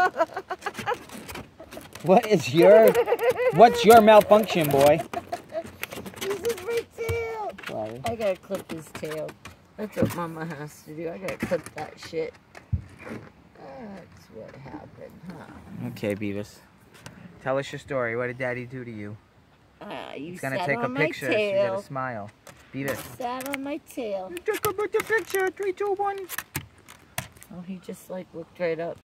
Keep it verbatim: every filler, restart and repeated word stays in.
What is your, what's your malfunction, boy? This is my tail. Sorry. I gotta clip his tail. That's what Mama has to do. I gotta clip that shit. That's what happened, huh? Okay, Beavis. Tell us your story. What did Daddy do to you? Uh, you He's gonna sat take on a my picture. So you tail. gotta smile. Beavis. Sat on my tail. Take a picture. Three, two, one. Oh, he just like looked right up.